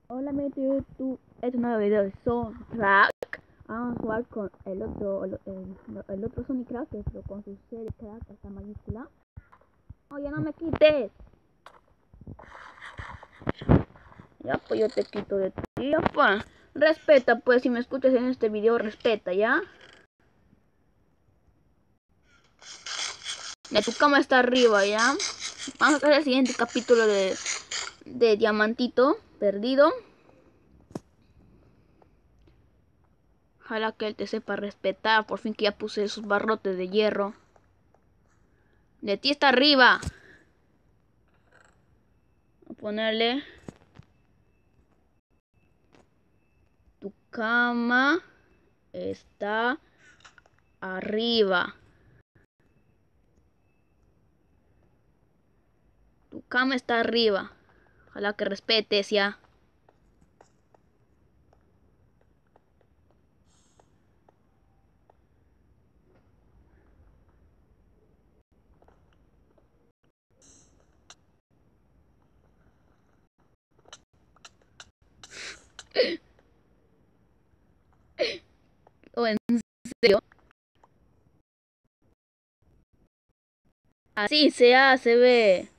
Hola, mi YouTube. Este es un nuevo video de Sonic. Vamos a jugar con el otro Sonic Cracker, pero con su serie Crack hasta mayúscula. Oye, no me quites. Ya, pues yo te quito de ti. Ya, pues. Respeta, pues, si me escuchas en este video, respeta, ¿ya? Tu cama está arriba, ¿ya? Vamos a hacer el siguiente capítulo de Diamantito perdido. Ojalá que él te sepa respetar. Por fin que ya puse esos barrotes de hierro. De ti está arriba. Voy a ponerle. Tu cama está arriba. Tu cama está arriba. Ojalá que respetes ya. ¿O en serio? Así se hace, ve.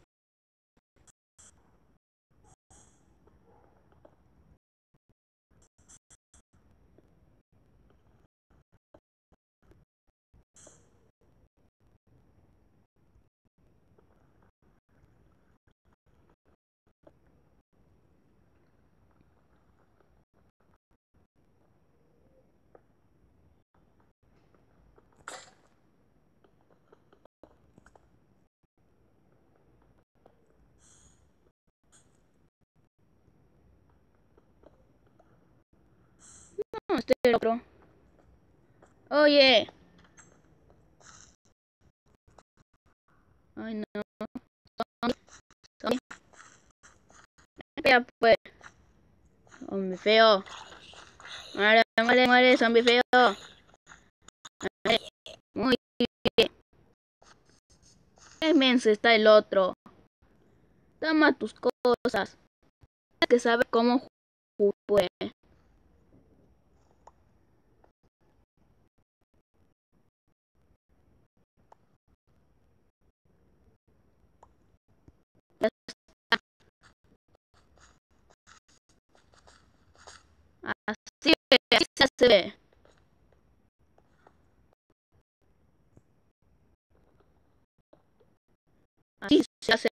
No, este es el otro. Oye. Ay, no. Son- Ya, pues. Zombie feo. Muere, muere, muere, zombie feo. Muere. Muy bien. Qué menso está el otro. Toma tus cosas. Tienes que saber cómo jugar. Así, así se hace. Así se hace.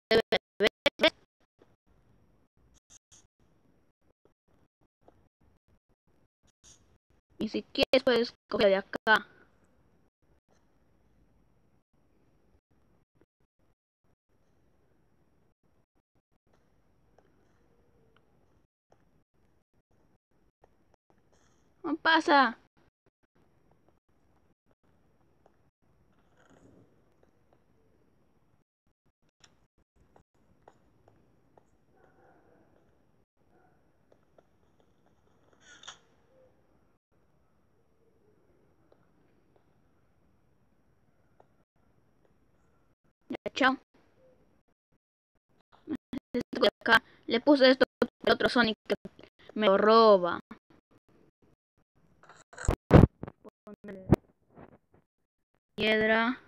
Y si quieres puedes coger de acá. No pasa. Ya, chao. Esto de acá. Le puse esto al otro Sonic que me lo roba. Piedra.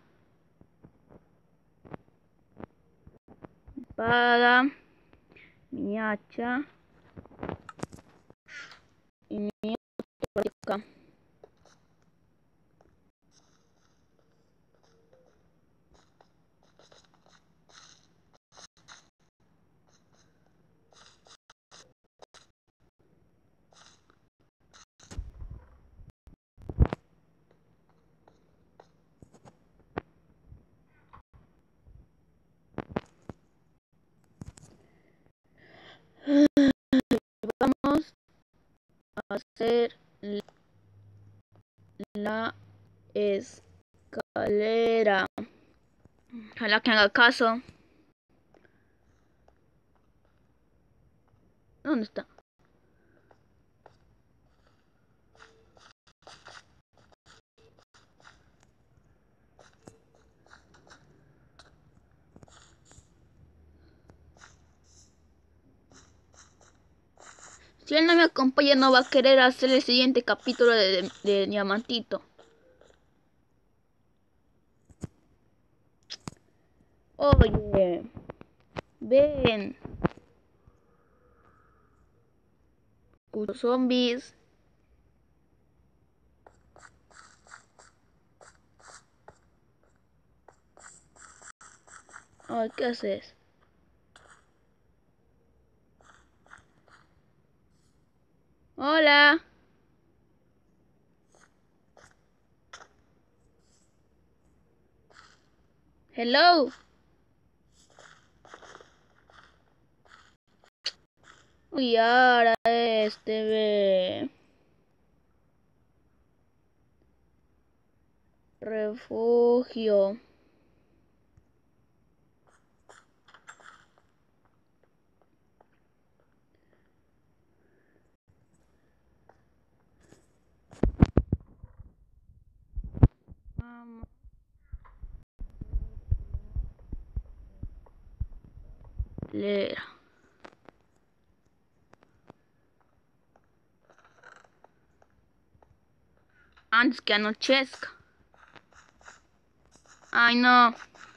Espada. Mi hacha. Y mi otro. Vamos a hacer la escalera. Ojalá que haga caso. ¿Dónde está? Si él no me acompaña, no va a querer hacer el siguiente capítulo de Diamantito. Oye, ven. Escucho zombies. Ay, ¿qué haces? Hola. Hello. Uy, ahora ve. Refugio. Vamos. Leer. Antes que anochezca. Ay, no.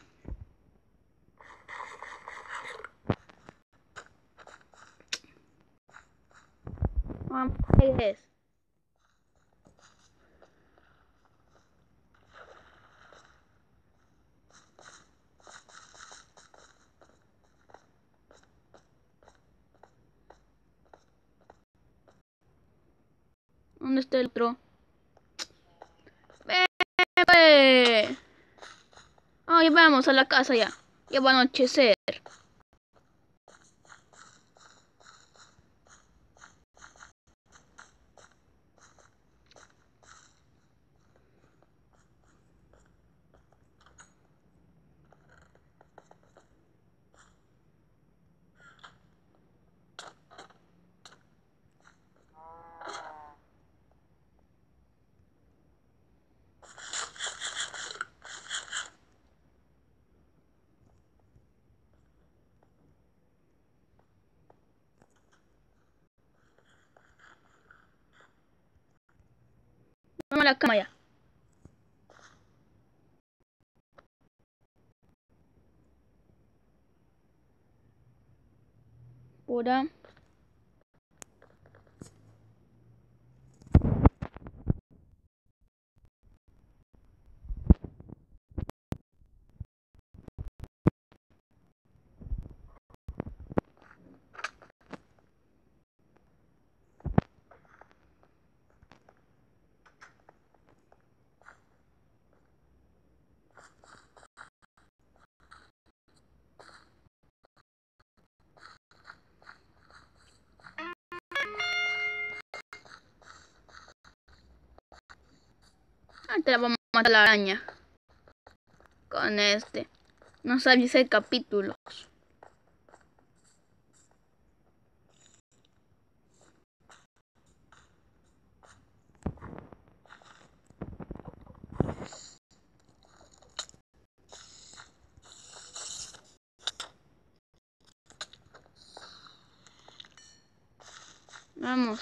Vamos, ¿qué es? ¿Dónde está el otro? ¡Ven, pues! Ay, vamos a la casa ya. Ya va a anochecer. Vamos a la cama ya. Pura. Te la vamos a matar la araña. Con este. No sabes el capítulo. Vamos.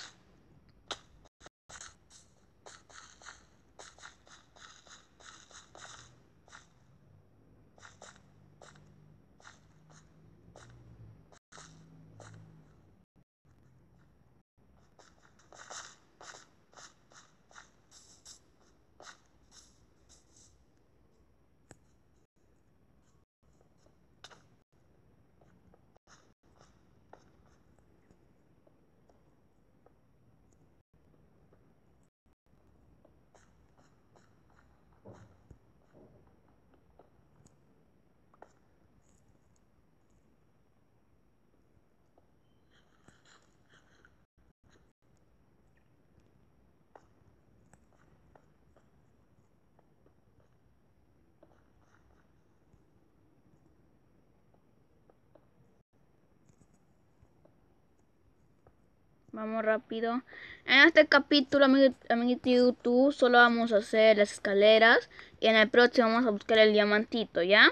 Vamos rápido. En este capítulo, amiguito de YouTube, solo vamos a hacer las escaleras. Y en el próximo vamos a buscar el diamantito, ¿ya?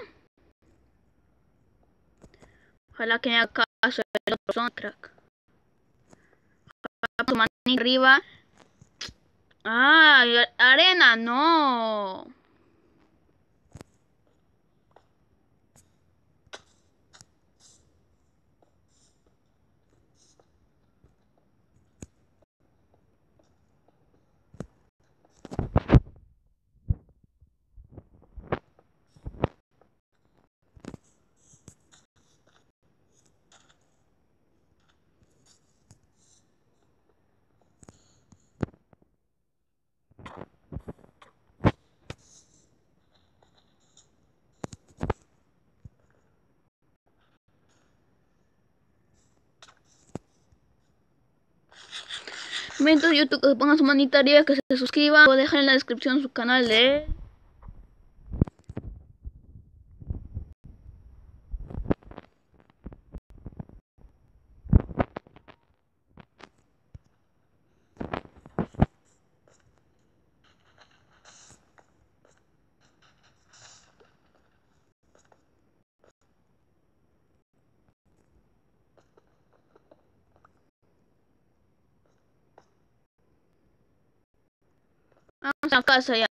Ojalá que me haga caso el otro Soundtrack. tu manita arriba. ¡Ay, arena, no! Mientras YouTube, que pongan su manita arriba, que se suscriban. Voy a dejar en la descripción su canal de... Vamos a casa ya.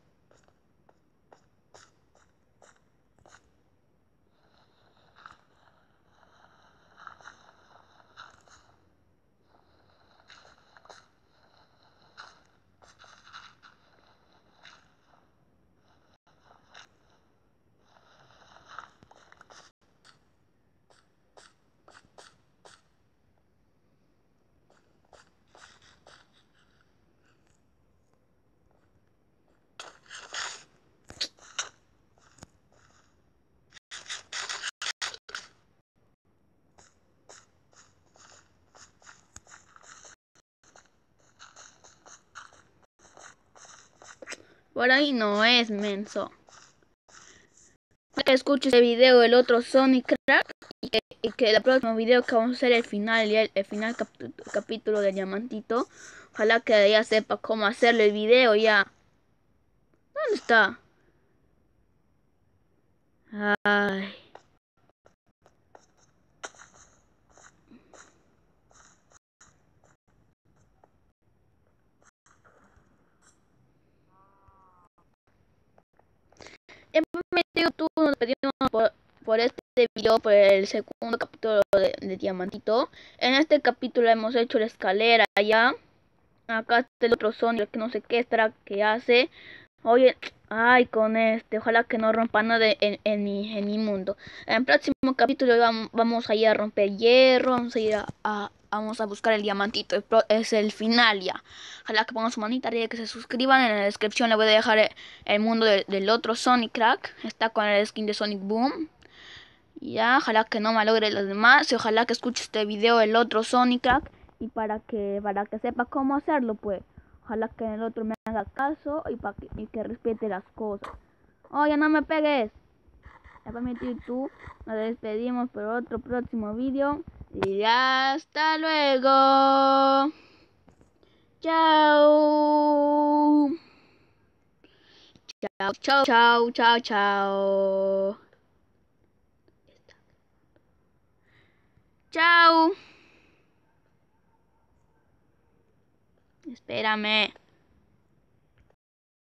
Por ahí no es, menso. Que escuche este video el otro Sonic Crack y que el próximo video que vamos a hacer el final y el final capítulo de Diamantito. Ojalá que ya sepa cómo hacerle el video ya. ¿Dónde está? Ay. En YouTube nos pedimos por este video, por el segundo capítulo de Diamantito. En este capítulo hemos hecho la escalera ya. Acá está el otro Sonic que no sé qué estará que hace. Oye, ay, con este, ojalá que no rompa nada en mi mundo. En el próximo capítulo vamos a ir a romper hierro, vamos a ir vamos a buscar el diamantito. Es el final ya. Ojalá que pongan su manita arriba, que se suscriban. En la descripción le voy a dejar el mundo del otro Sonic Crack. Está con el skin de Sonic Boom. Ya, ojalá que no malogre los demás. Y ojalá que escuche este video el otro Sonic Crack. Y para que sepa cómo hacerlo, pues. Ojalá que el otro me haga caso y que respete las cosas. Oye, no me pegues. Ya permitido tú. Nos despedimos por otro próximo video. Y hasta luego. Chao. Chao, chao, chao, chao, chao. Chao. Espérame.